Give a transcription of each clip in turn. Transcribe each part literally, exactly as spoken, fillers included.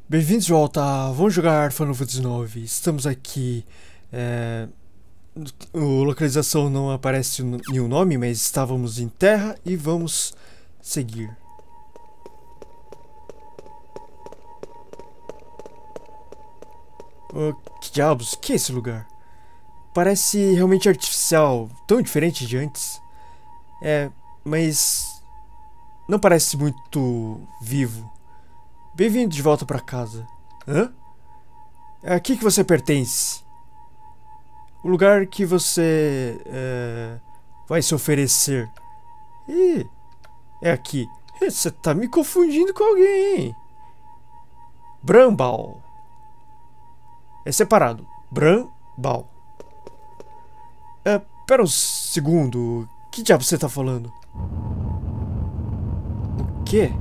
Bem-vindos de volta a Vamos Jogar Final Fantasy nove. Estamos aqui. É, a localização não aparece nenhum nome, mas estávamos em terra e vamos seguir. Oh, que diabos? Que é esse lugar? Parece realmente artificial, tão diferente de antes. É, mas não parece muito vivo. Bem-vindo de volta para casa. Hã? É aqui que você pertence. O lugar que você é, vai se oferecer. Ih, é aqui. Você tá me confundindo com alguém, hein? Bramble. É separado. Bramble. É, pera um segundo. Que diabo você tá falando? O quê?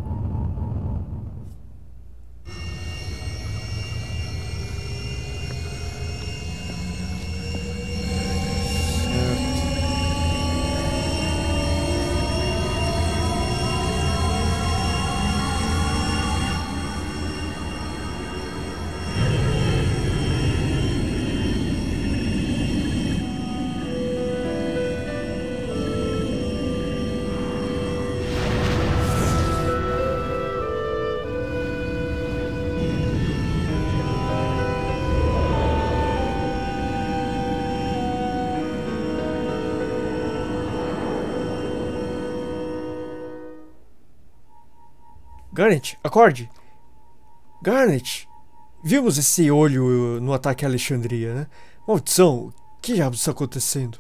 Garnet, acorde! Garnet! Vimos esse olho no ataque à Alexandria, né? Maldição, o que diabos está acontecendo?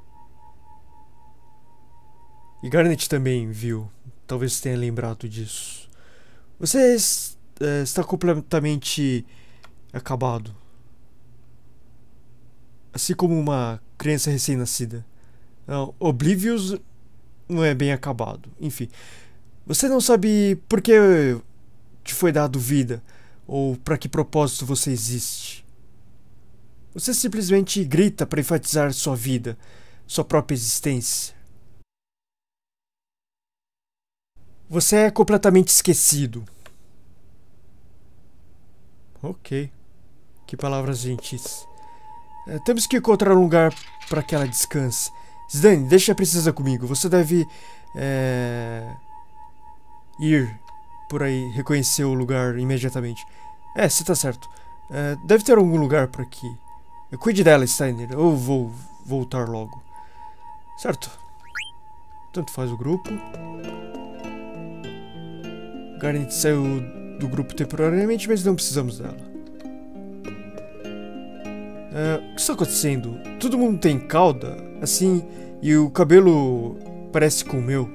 E Garnet também viu. Talvez tenha lembrado disso. Você é, está completamente acabado. Assim como uma criança recém-nascida. Oblivious não é bem acabado. Enfim. Você não sabe por que te foi dado vida, ou para que propósito você existe. Você simplesmente grita para enfatizar sua vida, sua própria existência. Você é completamente esquecido. Ok. Que palavras gentis. É, temos que encontrar um lugar para que ela descanse. Zidane, deixa a princesa comigo. Você deve... É... ir por aí, reconhecer o lugar imediatamente. É, você tá certo. É, deve ter algum lugar por aqui. Eu cuide dela, Steiner. Eu vou voltar logo. Certo. Tanto faz o grupo. Garnet saiu do grupo temporariamente, mas não precisamos dela. É, o que está acontecendo? Todo mundo tem cauda, assim, e o cabelo parece com o meu.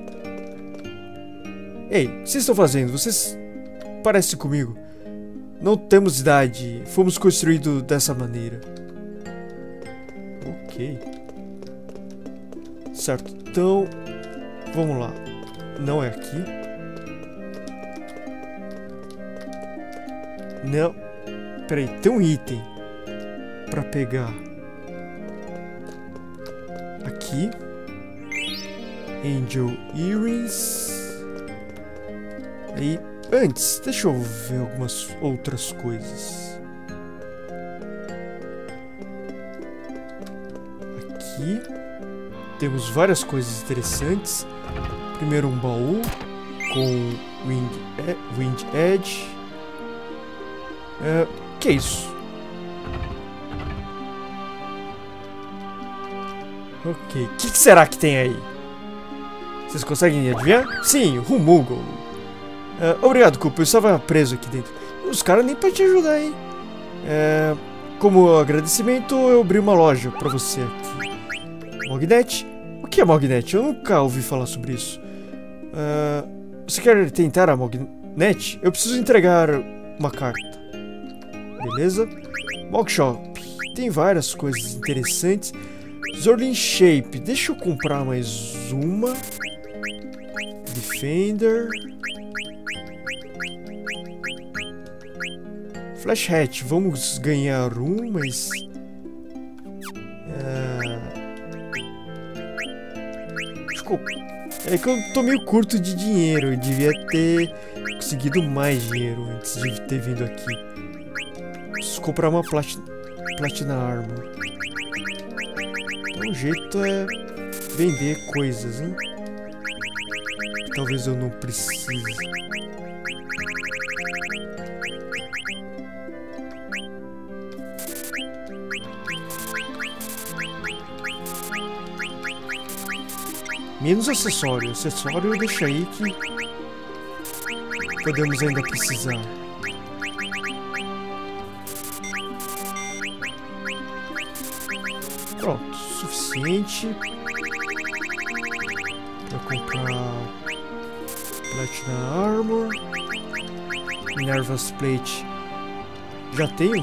Ei, o que vocês estão fazendo? Vocês parecem comigo. Não temos idade. Fomos construídos dessa maneira. Ok. Certo, então... vamos lá. Não é aqui. Não. Peraí, tem um item pra pegar. Aqui. Angel Earrings. E antes, deixa eu ver algumas outras coisas. Aqui temos várias coisas interessantes. Primeiro um baú com Wind, e Wind Edge. É, que é isso? Ok, o que, que será que tem aí? Vocês conseguem adivinhar? Sim, Humugol. Uh, obrigado, Cupo. Eu estava preso aqui dentro. Os caras nem podem te ajudar, hein? Uh, como agradecimento, eu abri uma loja pra você aqui. Mognet? O que é Mognet? Eu nunca ouvi falar sobre isso. Uh, você quer tentar a Mognet? Eu preciso entregar uma carta. Beleza? Mogshop. Tem várias coisas interessantes. Zorlin Shape. Deixa eu comprar mais uma. Defender. Flash Hat, vamos ganhar um, mas... É... Deixa eu É que eu tô meio curto de dinheiro. Eu devia ter conseguido mais dinheiro antes de ter vindo aqui. Preciso comprar uma platina, platina armor. Então o jeito é vender coisas, hein? Talvez eu não precise. Menos acessório. Acessório deixa aí que podemos ainda precisar. Pronto, suficiente para comprar Platina Armor, Minerva's Plate. Já tenho.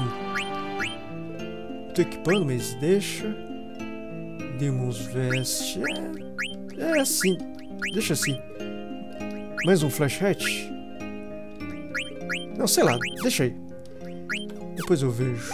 Tô equipando, mas deixa. Demon's Vest. É, é assim. Deixa assim. Mais um Flash Hatch? Não, sei lá. Deixa aí. Depois eu vejo.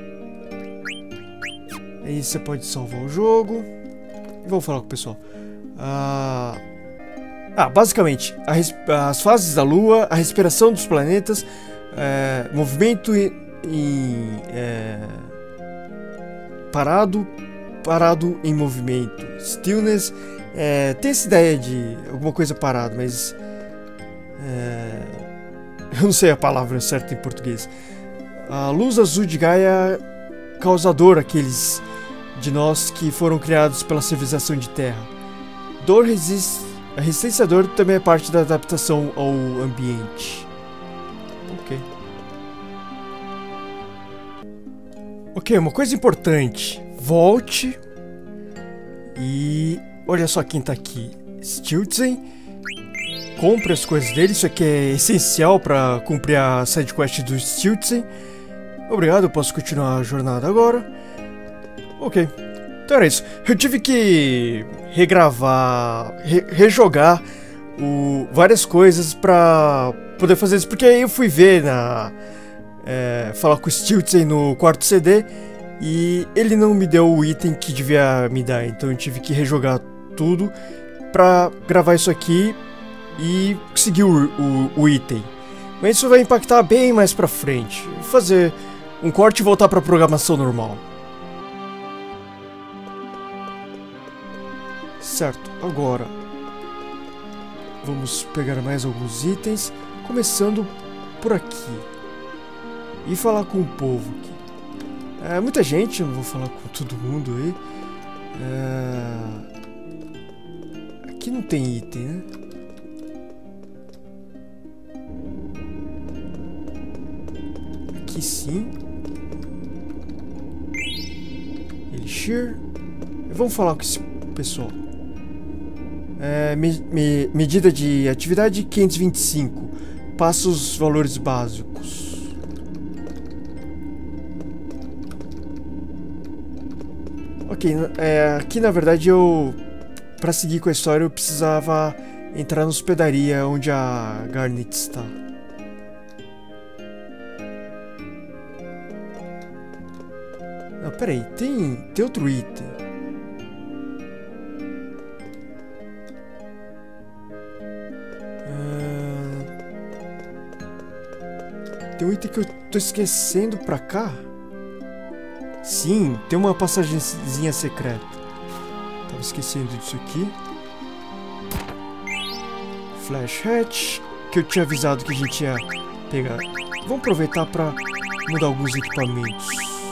Aí você pode salvar o jogo. E vamos falar com o pessoal. Ah, ah basicamente, a as fases da Lua, a respiração dos planetas, é, movimento em, em é, parado, parado em movimento. Stillness, é, tem essa ideia de alguma coisa parada, mas é, eu não sei a palavra certa em português. A luz azul de Gaia causador aqueles de nós que foram criados pela civilização de Terra. Dor resiste. A resistência à dor também é parte da adaptação ao ambiente. Ok. Ok, uma coisa importante. Volte. E olha só quem tá aqui. Stiltzen. Compre as coisas dele. Isso aqui é essencial para cumprir a sidequest do Stiltzen. Obrigado, eu posso continuar a jornada agora. Ok, então era isso. Eu tive que regravar, re rejogar o, várias coisas pra poder fazer isso. Porque aí eu fui ver na... É, falar com o Stiltzen no quarto C D. E ele não me deu o item que devia me dar. Então eu tive que rejogar tudo pra gravar isso aqui e conseguir o, o, o item. Mas isso vai impactar bem mais pra frente. Vou fazer um corte e voltar pra programação normal. Certo, agora vamos pegar mais alguns itens, começando por aqui e falar com o povo aqui. É, muita gente, eu não vou falar com todo mundo aí. É... Aqui não tem item, né? Aqui sim. Elixir. Vamos falar com esse pessoal. É, me, me, medida de atividade quinhentos e vinte e cinco. Passa os valores básicos. Ok, é, aqui na verdade eu... Pra seguir com a história eu precisava entrar na hospedaria onde a Garnet está. Não, peraí, tem, tem outro item. Tem um item que eu tô esquecendo pra cá? Sim, tem uma passagenzinha secreta. Tava esquecendo disso aqui. Flash Hatch, que eu tinha avisado que a gente ia pegar. Vamos aproveitar pra mudar alguns equipamentos.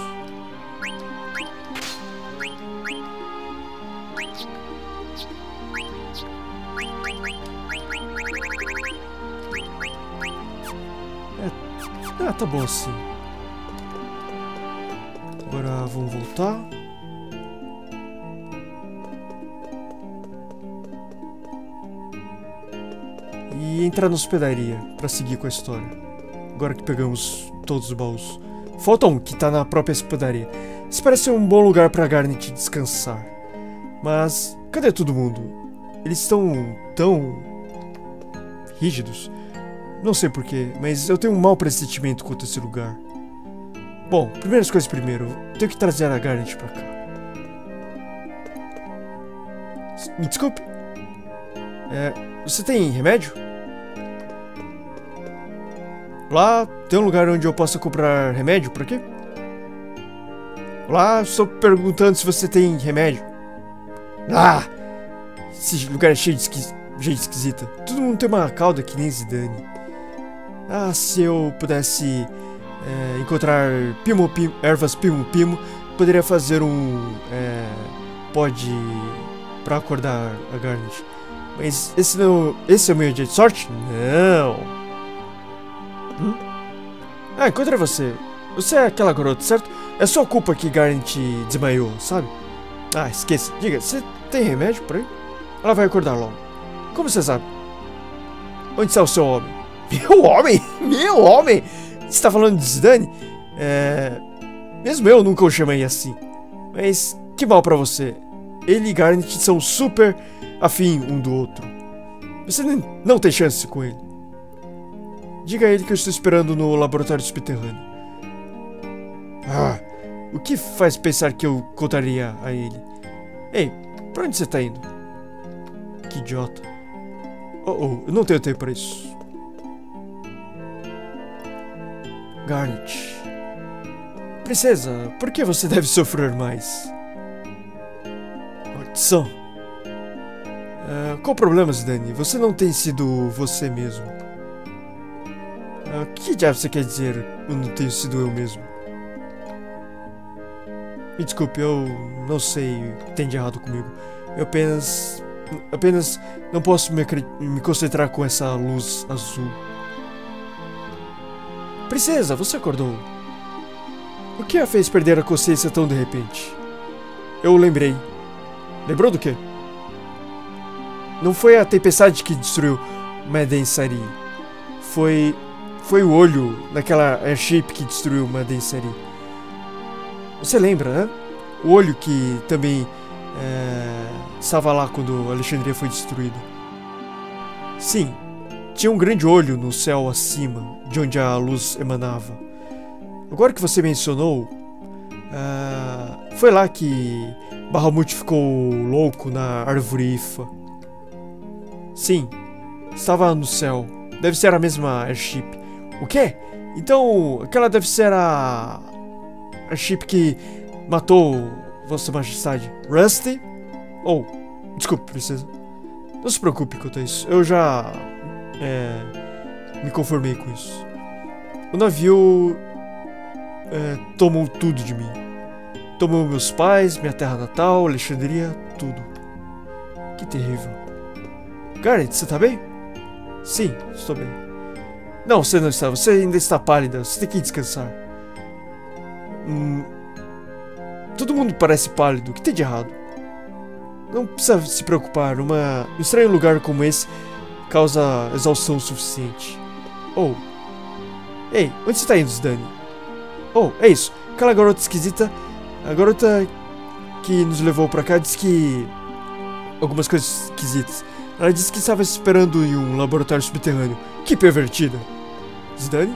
Ah, tá bom assim. Agora vamos voltar. E entrar na hospedaria pra seguir com a história. Agora que pegamos todos os baús. Falta um, que tá na própria hospedaria. Isso parece ser um bom lugar pra Garnet descansar. Mas cadê todo mundo? Eles estão tão rígidos. Não sei porquê, mas eu tenho um mau pressentimento quanto a esse lugar. Bom, primeiras coisas primeiro, tenho que trazer a Garnet pra cá. Me desculpe. É, você tem remédio? Lá, tem um lugar onde eu possa comprar remédio por aqui? Lá, estou perguntando se você tem remédio. Ah! Esse lugar é cheio de esqui... gente esquisita. Todo mundo tem uma cauda que nem Zidane. Ah, se eu pudesse é, encontrar pimo, pimo, ervas pimo-pimo, poderia fazer um é, pó de... pra acordar a Garnet. Mas esse não... esse é o meu dia de sorte? Não! Hum? Ah, encontrei você. Você é aquela garota, certo? É sua culpa que Garnet desmaiou, sabe? Ah, esqueça. Diga, você tem remédio por aí? Ela vai acordar logo. Como você sabe? Onde está o seu homem? Meu homem? Meu homem? Você tá falando de Zidane? É... Mesmo eu nunca o chamei assim. Mas que mal pra você. Ele e Garnet são super afim um do outro. Você não tem chance com ele. Diga a ele que eu estou esperando no laboratório subterrâneo. Ah, o que faz pensar que eu contaria a ele? Ei, pra onde você tá indo? Que idiota. Oh, oh, eu não tenho tempo para isso. Garnet. Princesa, por que você deve sofrer mais? Maldição. Uh, qual o problema, Zidane? Você não tem sido você mesmo. O uh, que diabo você quer dizer? Eu não tenho sido eu mesmo. Me desculpe, eu não sei o que tem de errado comigo. Eu apenas... Apenas não posso me, me concentrar com essa luz azul. Princesa, você acordou? O que a fez perder a consciência tão de repente? Eu lembrei. Lembrou do quê? Não foi a tempestade que destruiu Madain Sari. Foi... Foi o olho naquela airship que destruiu Madain Sari. Você lembra, né? O olho que também é, estava lá quando Alexandria foi destruída. Sim, tinha um grande olho no céu acima, de onde a luz emanava. Agora que você mencionou, é, foi lá que Bahamut ficou louco na árvore Ifa. Sim, estava no céu. Deve ser a mesma airship. O quê? Então, aquela deve ser a... a ship que matou Vossa Majestade. Rusty? Oh, desculpe, princesa. Não se preocupe quanto a isso. Eu já... É, me conformei com isso. O navio... É, tomou tudo de mim. Tomou meus pais, minha terra natal, Alexandria, tudo. Que terrível. Garnet, você tá bem? Sim, estou bem. Não, você não está. Você ainda está pálida. Você tem que descansar. Hum, todo mundo parece pálido. O que tem de errado? Não precisa se preocupar. Uma, um estranho lugar como esse causa exaustão suficiente. Oh. Ei, onde você está indo, Zidane? Oh, é isso. Aquela garota esquisita. A garota que nos levou pra cá disse que... algumas coisas esquisitas. Ela disse que estava esperando em um laboratório subterrâneo. Que pervertida. Zidane?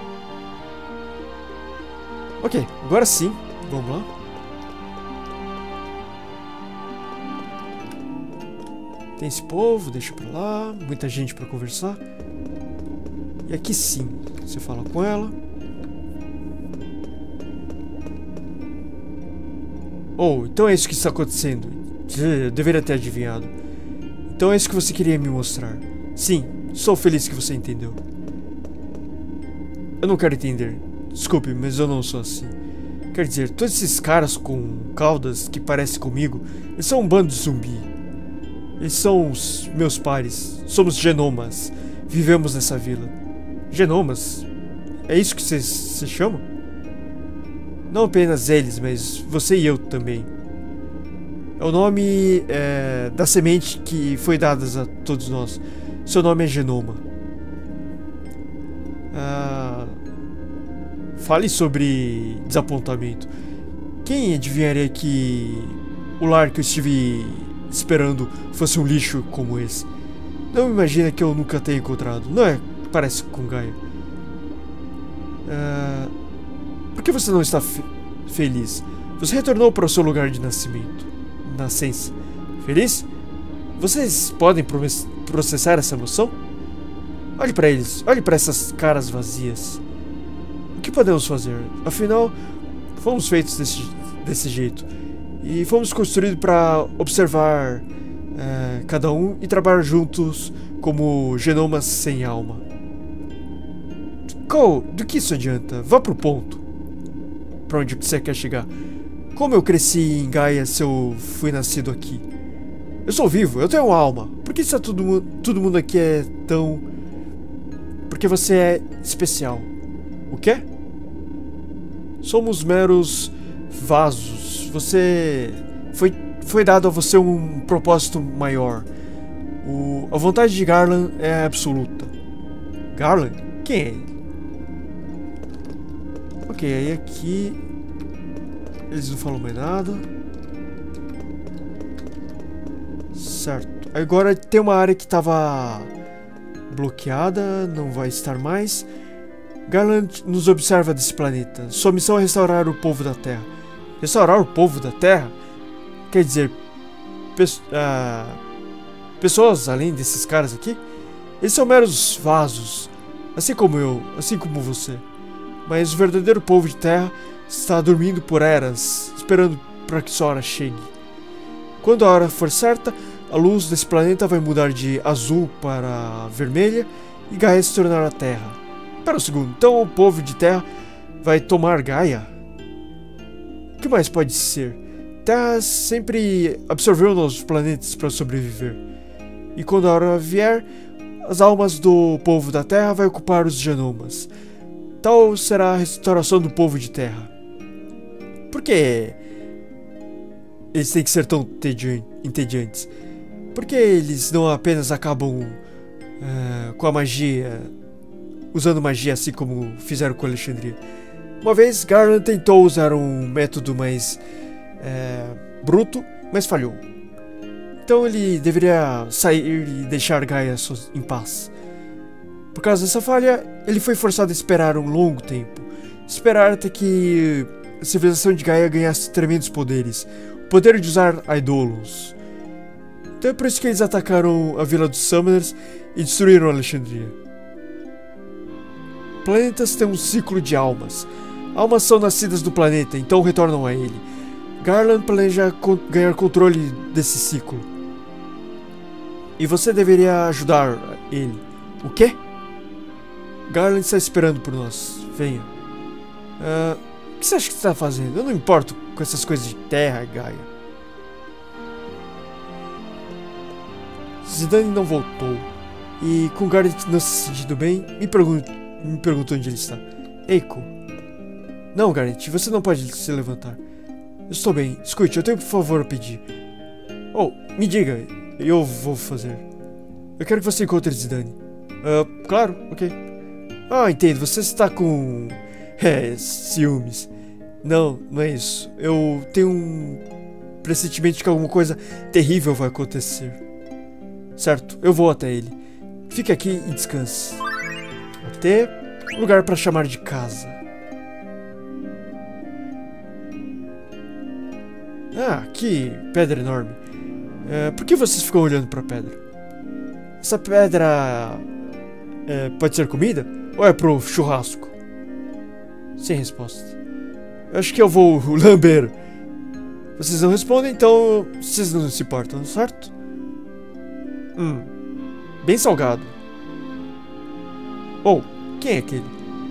Ok, agora sim. Vamos lá. Tem esse povo, deixa pra lá. Muita gente pra conversar. E aqui sim. Você fala com ela. Oh, então é isso que está acontecendo. Eu deveria ter adivinhado. Então é isso que você queria me mostrar. Sim, sou feliz que você entendeu. Eu não quero entender. Desculpe, mas eu não sou assim. Quer dizer, todos esses caras com caudas que parecem comigo, eles são um bando de zumbi. Eles são os meus pares. Somos genomas. Vivemos nessa vila. Genomas? É isso que vocês se chamam? Não apenas eles, mas você e eu também. É o nome é, da semente que foi dada a todos nós. Seu nome é Genoma. Ah, fale sobre desapontamento. Quem adivinharia que o lar que eu estive esperando fosse um lixo como esse? Não imagina que eu nunca tenha encontrado. Não é? Parece com Gaia. Ah, por que você não está fe feliz? Você retornou para o seu lugar de nascimento. Nascença. Feliz? Vocês podem processar essa emoção? Olhe para eles, olhe para essas caras vazias. O que podemos fazer? Afinal, fomos feitos desse, desse jeito. E fomos construídos para observar é, cada um e trabalhar juntos como genomas sem alma. Qual? Do que isso adianta? Vá pro ponto. Pra onde você quer chegar? Como eu cresci em Gaia se eu fui nascido aqui? Eu sou vivo, eu tenho alma. Por que está todo, todo mundo aqui é tão... Porque você é especial. O quê? Somos meros vasos. Você... Foi, foi dado a você um propósito maior. O, a vontade de Garland é absoluta. Garland? Quem é ele? Ok, aí aqui... Eles não falam mais nada. Certo. Agora tem uma área que estava bloqueada, não vai estar mais. Garland nos observa desse planeta. Sua missão é restaurar o povo da Terra. Restaurar o povo da Terra? Quer dizer, pe uh, pessoas além desses caras aqui? Eles são meros vasos, assim como eu, assim como você. Mas o verdadeiro povo de Terra está dormindo por eras, esperando para que sua hora chegue. Quando a hora for certa, a luz desse planeta vai mudar de azul para vermelha e Gaia se tornar a Terra. Espera um segundo, então o povo de Terra vai tomar Gaia? O que mais pode ser? Terra sempre absorveu nossos planetas para sobreviver. E quando a hora vier, as almas do povo da Terra vai ocupar os genomas. Tal será a restauração do povo de Terra. Por que eles têm que ser tão entediantes? Por que eles não apenas acabam uh, com a magia, usando magia assim como fizeram com Alexandria? Uma vez, Garland tentou usar um método mais uh, bruto, mas falhou. Então ele deveria sair e deixar Gaia em paz. Por causa dessa falha, ele foi forçado a esperar um longo tempo. Esperar até que a civilização de Gaia ganhasse tremendos poderes. O poder de usar Eidolons. Então é por isso que eles atacaram a vila dos Summoners e destruíram Alexandria. Planetas têm um ciclo de almas. Almas são nascidas do planeta, então retornam a ele. Garland planeja con- ganhar controle desse ciclo. E você deveria ajudar ele. O quê? Garland está esperando por nós. Venha. Uh, o que você acha que você está fazendo? Eu não importo com essas coisas de terra, Gaia. Zidane não voltou. E com Garland não se sentindo bem, me, pergun me perguntou onde ele está. Eiko. Não, Garland, você não pode se levantar. Eu estou bem. Escute, eu tenho um favor a pedir. Oh, me diga. Eu vou fazer. Eu quero que você encontre Zidane. Uh, claro, ok. Ah, entendo. Você está com... É, ciúmes. Não, não é isso. Eu tenho um pressentimento de que alguma coisa terrível vai acontecer. Certo, eu vou até ele. Fique aqui e descanse. Até lugar para chamar de casa. Ah, que pedra enorme. É, por que vocês ficam olhando para a pedra? Essa pedra é, pode ser comida? Ou é pro churrasco? Sem resposta. Eu acho que eu vou lamber. Vocês não respondem, então vocês não se importam, certo? Hum. Bem salgado. Oh, quem é aquele?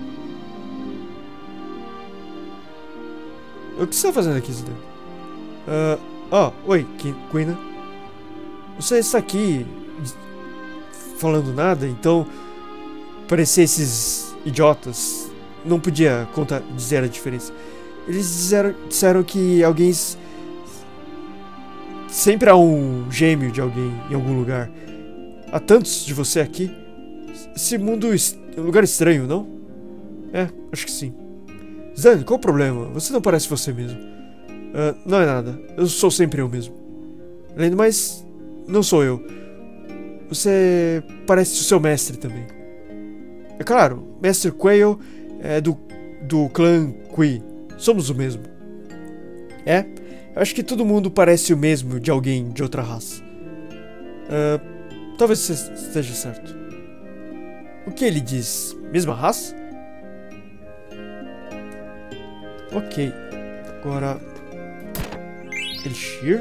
O que você está fazendo aqui, Zidane? Ah, uh, oh, oi, Quina. Você está aqui falando nada, então parecia esses idiotas. Não podia contar, dizer a diferença. Eles disseram, disseram que alguém... Sempre há um gêmeo de alguém em algum lugar. Há tantos de você aqui. Esse mundo é um lugar estranho, não? É, acho que sim. Zidane, qual o problema? Você não parece você mesmo. Uh, não é nada. Eu sou sempre eu mesmo. Além do mais, não sou eu. Você parece o seu mestre também. É claro, Mestre Quayle é do, do clã Qui. Somos o mesmo. É, eu acho que todo mundo parece o mesmo de alguém de outra raça. Uh, talvez você esteja certo. O que ele diz? Mesma raça? Ok. Agora... Elixir.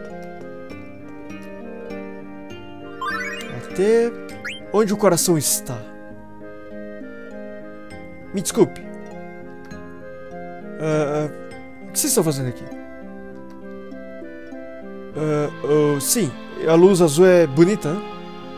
Até... Onde o coração está? Me desculpe. Uh, uh, o que vocês estão fazendo aqui? Uh, uh, sim, a luz azul é bonita, né?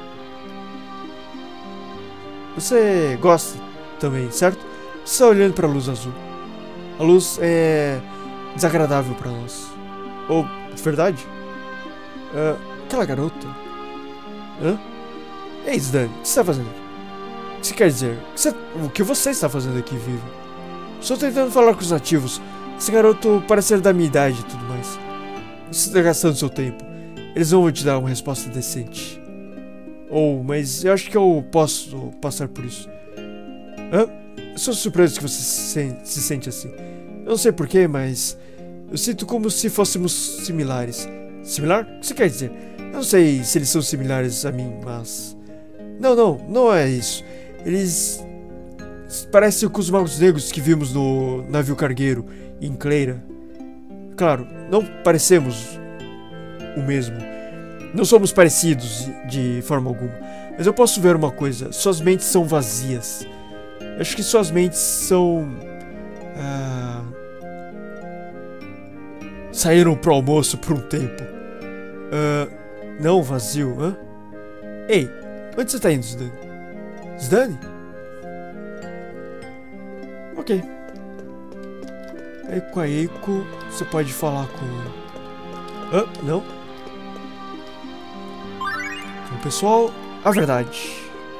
Você gosta também, certo? Você está olhando para a luz azul. A luz é desagradável para nós. Ou, de verdade? Uh, aquela garota. Hã? Ei, Zidane, o que você está fazendo aqui? O que você quer dizer? O que você, o que você está fazendo aqui, Vivi? Estou tentando falar com os nativos. Esse garoto parece ser da minha idade e tudo mais. Você está gastando seu tempo. Eles não vão te dar uma resposta decente. Ou, oh, mas eu acho que eu posso passar por isso. Hã? Estou surpreso que você se, se sente assim. Eu não sei porquê, mas... Eu sinto como se fôssemos similares. Similar? O que você quer dizer? Eu não sei se eles são similares a mim, mas... Não, não, não é isso. Eles... parecem com os magos negros que vimos no navio cargueiro em Cleira. Claro, não parecemos o mesmo. Não somos parecidos de forma alguma. Mas eu posso ver uma coisa. Suas mentes são vazias. Eu acho que suas mentes são... Ah, saíram pro almoço por um tempo. Ah, não, vazio, hã? Ei, onde você tá indo, Zidane? Zidane? Ok. Aí com a Eiko, você pode falar com... Hã? Não? Então, pessoal, a verdade.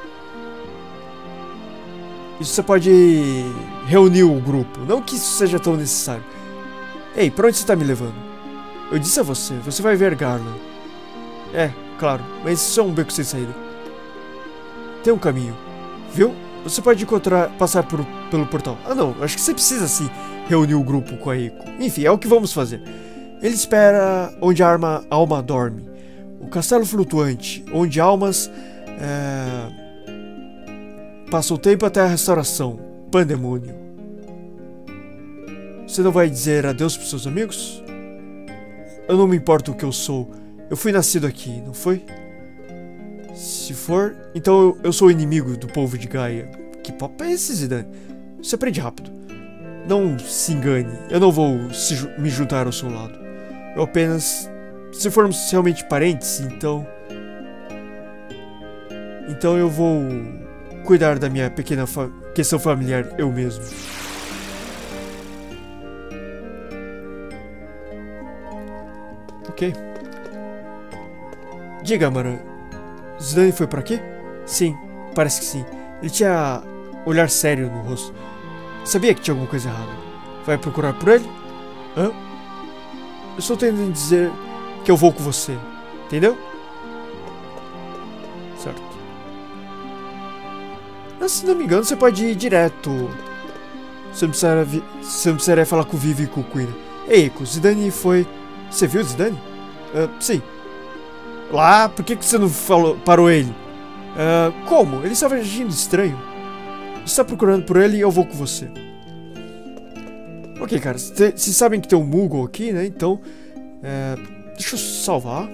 Isso você pode reunir o grupo. Não que isso seja tão necessário. Ei, pra onde você tá me levando? Eu disse a você, você vai ver Garland. É, claro, mas isso é um beco sem saída. Tem um caminho, viu? Você pode encontrar, passar por, pelo portal. Ah não, acho que você precisa sim reunir o grupo com a Eiko. Enfim, é o que vamos fazer. Ele espera onde a arma, alma dorme. O castelo flutuante, onde almas é, passam o tempo até a restauração. Pandemônio. Você não vai dizer adeus pros seus amigos? Eu não me importo o que eu sou. Eu fui nascido aqui, não foi? Se for, então eu, eu sou o inimigo do povo de Gaia. Que papo é esse, Zidane? Você aprende rápido. Não se engane, eu não vou se, me juntar ao seu lado. Eu apenas... Se formos realmente parentes, então... Então eu vou cuidar da minha pequena fa questão familiar eu mesmo. Ok. Diga, Amaran. Zidane foi por aqui? Sim, parece que sim. Ele tinha olhar sério no rosto. Sabia que tinha alguma coisa errada. Vai procurar por ele? Hã? Eu estou tentando dizer que eu vou com você. Entendeu? Certo. Mas, se não me engano, você pode ir direto. Você não precisaria, você não precisaria falar com o Vivi e com o Queen. Ei, Eiko, Zidane foi... Você viu o Zidane? Uh, sim. Lá, por que, que você não falou, parou ele? Uh, como? Ele estava agindo estranho. Você está procurando por ele e eu vou com você. Ok, cara. Vocês sabem que tem um Moogle aqui, né? Então, é, deixa eu salvar.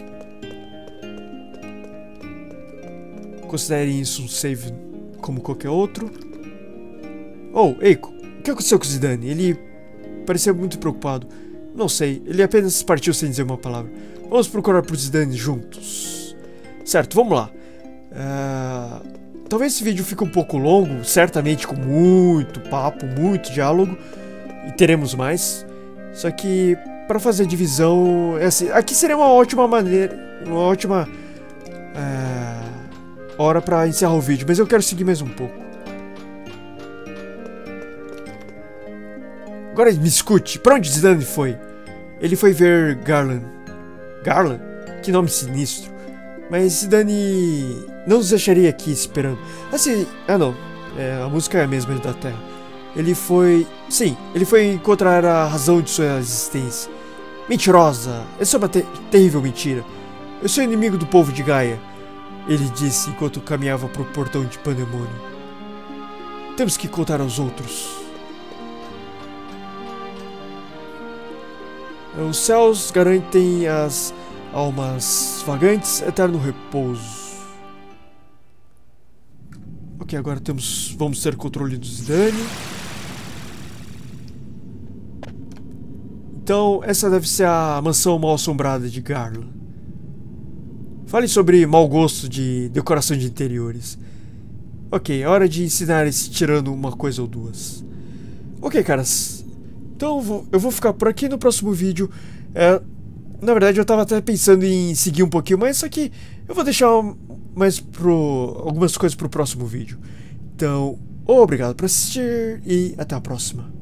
Considerem isso um save como qualquer outro. Oh, Eiko, o que aconteceu com o Zidane? Ele parecia muito preocupado. Não sei, ele apenas partiu sem dizer uma palavra. Vamos procurar por Zidane juntos. Certo, vamos lá. Uh, talvez esse vídeo fique um pouco longo, certamente com muito papo, muito diálogo. E teremos mais. Só que para fazer a divisão, é assim, aqui seria uma ótima maneira, uma ótima uh, hora para encerrar o vídeo. Mas eu quero seguir mais um pouco. Agora me escute, pra onde Zidane foi? Ele foi ver Garland. Garland? Que nome sinistro. Mas Zidane não nos deixaria aqui esperando. Assim, ah não, é, a música é a mesma da Terra. Ele foi... Sim, ele foi encontrar a razão de sua existência. Mentirosa, essa é uma te terrível mentira. Eu sou inimigo do povo de Gaia. Ele disse enquanto caminhava para o portão de Pandemônio. Temos que contar aos outros. Os céus garantem às almas vagantes eterno repouso. Ok, agora temos, vamos ter controle do Zidane. Então, essa deve ser a mansão mal assombrada de Garland. Fale sobre mau gosto de decoração de interiores. Ok, é hora de ensinar esse tirando uma coisa ou duas. Ok, caras. Então eu vou, eu vou ficar por aqui no próximo vídeo. É, na verdade eu tava até pensando em seguir um pouquinho, mas só que eu vou deixar mais pro, algumas coisas pro próximo vídeo. Então, obrigado por assistir e até a próxima.